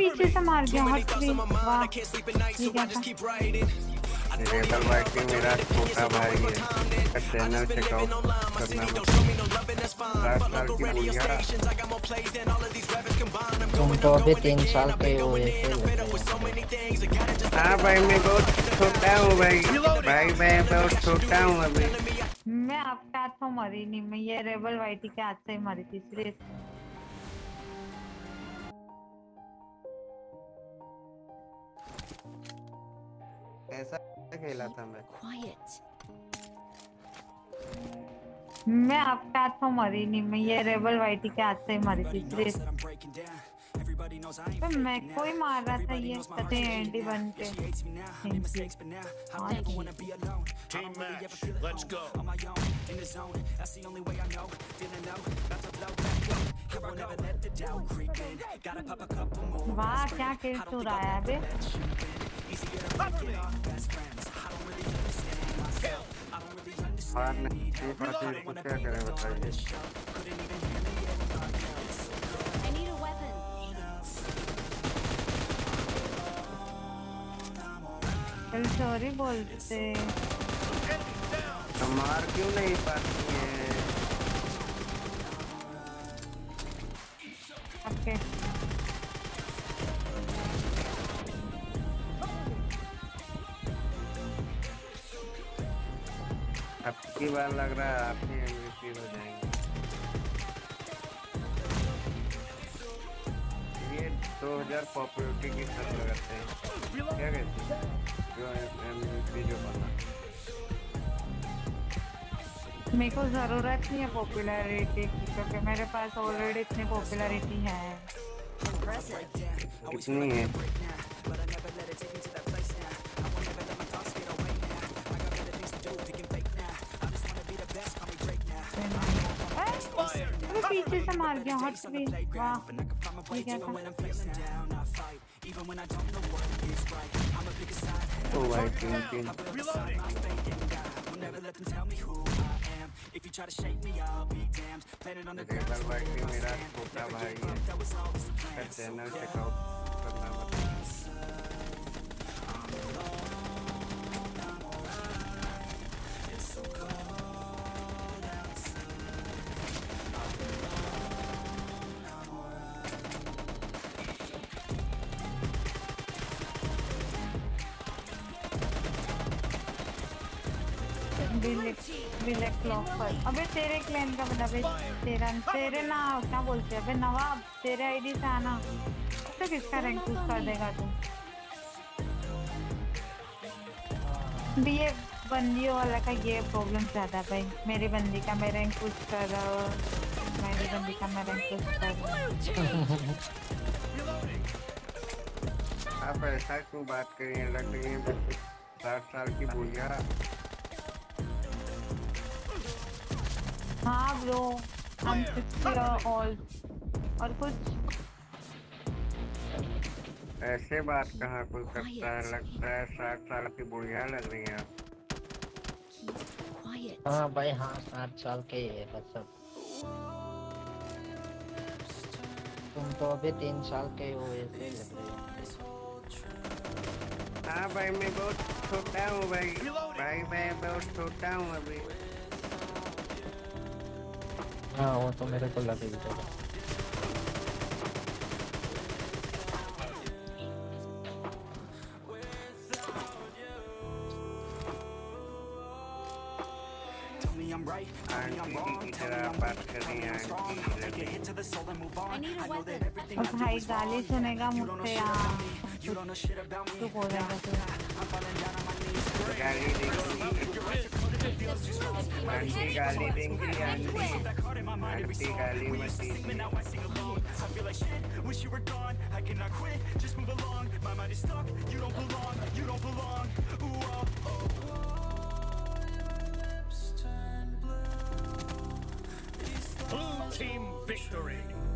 पीछे से मार गया हट भी। वाह ये क्या था? रेबल भाई की मेरा छोटा भाई है, चैनल चेकआउट करना मत। 7 साल की बुढ़िया। तुम तो अभी 3 साल के हुए थे। हाँ भाई मैं बहुत छोटा हूँ भाई, मैं बहुत छोटा हूँ अभी। मैं आपके हाथ में मरी नहीं, मैं ये रेबल वाइटी के हाथ से ही मरी थी सीरियस। ऐसा खेला था मैं आपके हाथ में मरी नहीं, मैं ये रेबल वाइटी के हाथ से ही मरी थी सीरियस। तो मैं कोई मार रहा था ये कते एंडी बन के। वाह क्या किल हो रहा है अबे। क्या करें बताइए। सॉरी बोलते तो मार क्यों नहीं पाती है? ओके अब की बार लग रहा है आप ही MVP हो जाएंगे। ये 2000 पॉपुलरिटी की शर्त लगाते हैं, क्या कहते हैं? जो MVP जो बना, मेरे को जरूरत नहीं है पॉपुलैरिटी की, क्योंकि मेरे पास ऑलरेडी इतनी पॉपुलैरिटी है। कितनी है? पीछे से मार गया हट भी। वाह ये क्या था? ओ भाई टीम रेबल भाई की मेरा छोटा भाई है, चैनल चेकआउट करना मत। अबे तेरे क्लैन का बता बे। तेरे ना क्या बोलते हैं अबे नवाब, तेरे आईडी से आना तो किसका रैंक पुश कर देगा तू? ये बंदियों वाला का ये प्रॉब्लम ज्यादा भाई। मेरी बंदी का मैं रैंक पुश कर रहा हूँ, मेरी बंदी का मैं रैंक पुश कर रहा हूँ। आप ऐसा क्यों बात करिए? लग रही है 7 साल की बुढ़िया। हाँ ब्रो हम 60 old और कुछ ऐसे बात कहाँ कोई करता है? लगता है 7 साल की बुढ़िया लग रही है आप। हाँ भाई हाँ 7 साल के ही है बस सब। तुम तो अभी 3 साल के हुए थे। हाँ भाई मैं बहुत छोटा हूँ भाई, मैं बहुत छोटा हूँ अभी। हाँ वो तो मेरे को लगे ही था। भाई गाली सुनेगा मुझसे यहाँ तू हो जाएगा तू। गाली देंगी आंटी गाली मत दीजिए। Blue team victory.